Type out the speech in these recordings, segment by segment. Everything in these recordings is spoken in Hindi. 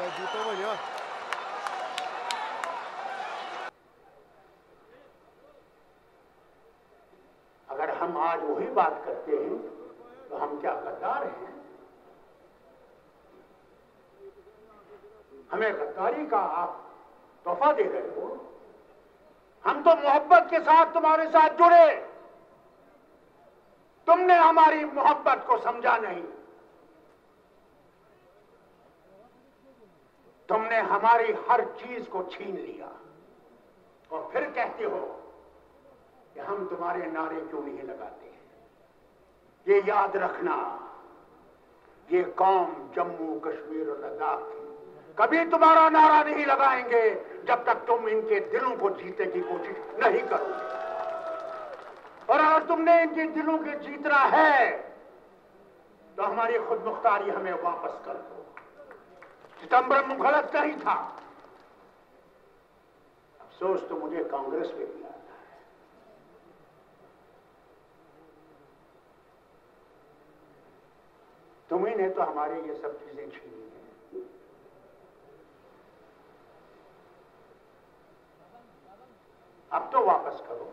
अगर हम आज वही बात करते हैं तो हम क्या गद्दार हैं? हमें गद्दारी का आप तोहफा दे रहे हो। हम तो मोहब्बत के साथ तुम्हारे साथ जुड़े, तुमने हमारी मोहब्बत को समझा नहीं। तुमने हमारी हर चीज को छीन लिया और फिर कहते हो कि हम तुम्हारे नारे क्यों नहीं लगाते। ये याद रखना, ये कौम जम्मू कश्मीर और लद्दाख की कभी तुम्हारा नारा नहीं लगाएंगे जब तक तुम इनके दिलों को जीतने की कोशिश नहीं करोगे। और अगर तुमने इनके दिलों के जीतना है तो हमारी खुद मुख्तारी हमें वापस कर दो। सितंबर गलत नहीं था। अफसोस तो मुझे कांग्रेस में भी आता है। तुम्ही ने तो हमारे ये सब चीजें छीनी हैं। अब तो वापस करो।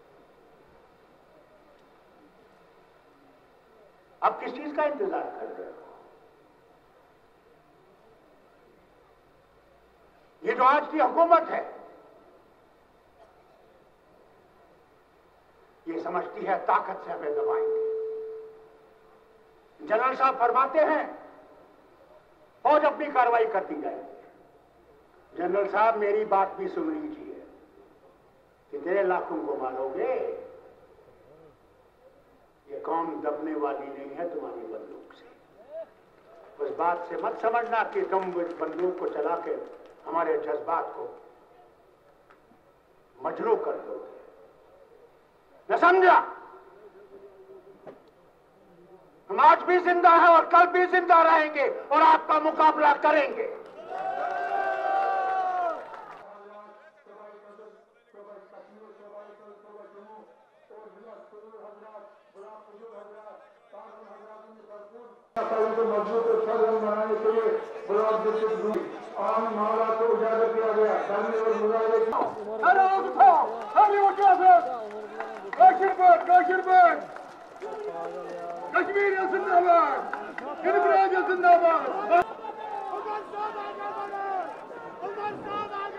अब किस चीज का इंतजार कर रहे हो? ये जो आज की हुकूमत है ये समझती है ताकत से हमें दबाएंगे। जनरल साहब फरमाते हैं फौज अपनी कार्रवाई करती जाएगी। जनरल साहब मेरी बात भी सुन लीजिए। कितने लाखों को मारोगे? ये कौम दबने वाली नहीं है तुम्हारी बंदूक से। उस बात से मत समझना कि तुम बंदूक को चला के हमारे जज्बात को मजरू कर दोगे। न समझा? हम आज भी जिंदा हैं और कल भी जिंदा रहेंगे और आपका मुकाबला करेंगे। को मजबूत और सरल बनाने के लिए ब्लॉक आम मामला को उजागर किया गया। और मुजाहिदे कश्मीर जिंदाबाद, जिंदाबाद।